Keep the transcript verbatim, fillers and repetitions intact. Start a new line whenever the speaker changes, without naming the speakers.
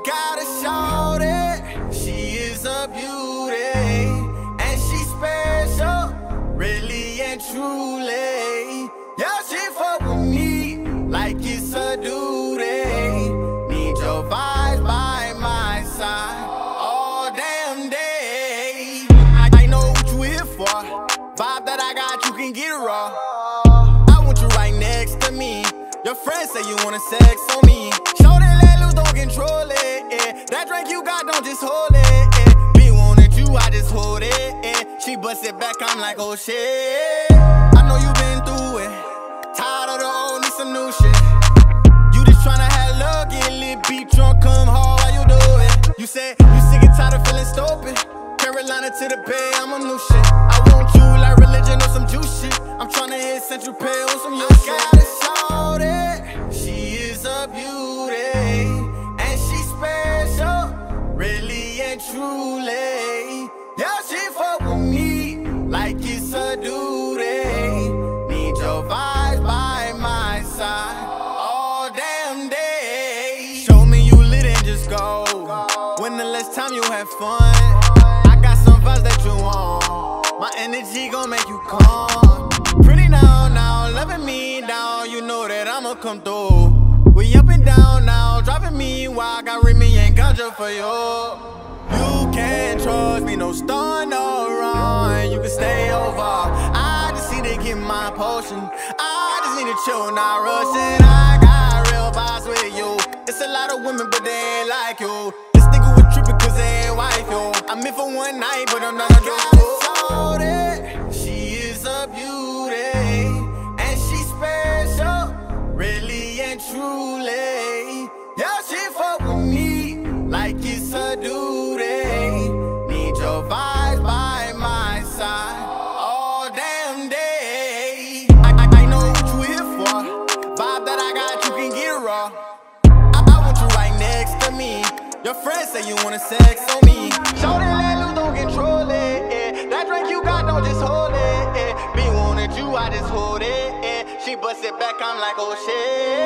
got a shorty, she is a beauty, and she's special, really and truly. Yeah, she fuck with me like it's a duty. Need your vibes by my side all damn day. I, I know what you here for. Vibe that I got, you can get it raw. I want you right next to me. Your friends say you wanna sex on me. Show that let loose, don't control it. Yeah. That drink you got, don't just hold it. Yeah. Be wanted you, I just hold it. Yeah. She bust it back, I'm like, oh shit. I know you been through it. Tired of the old, need some new shit. You just tryna have love, get lit, be drunk, come hard while you do it. You said you sick and tired of feeling stupid. Carolina to the Bay, I'm on new shit. I want you like religion or some juice shit. I'm tryna hit Central Pay on some yo shit. I got a shorty, she is a beauty, and she's special, really and truly. Yeah, she fuck with me like it's a duty. Need your vibes by my side all damn day. Show me you lit and just go. When the last time you had fun? I got some vibes that you want. My energy gon' make you calm. Pretty now, now, loving me down. You know that I'ma come through. We up and down now, dropping me while I got Remy and ganja for you. You can't trust me, no stun, no run. You can stay over. I just need to get my potion. I just need to chill, not rushing. I got real vibes with you. It's a lot of women, but they ain't like you. This nigga was tripping cause they ain't wife, yo. I'm in for one night, but I'm not gonna do it. She is a beauty, and she's special, really and truly. Yeah, she fuck with me like it's a duty. Need your vibes by my side all damn day. I, I, I know what you here for. Vibe that I got, you can get it raw. I, I want you right next to me. Your friends say you wanna sex on me. Show that let loose, don't control it. Yeah. That drink you got, don't just hold it. Yeah. Be wanted you, I just hold it. Yeah. She bust it back, I'm like, oh shit.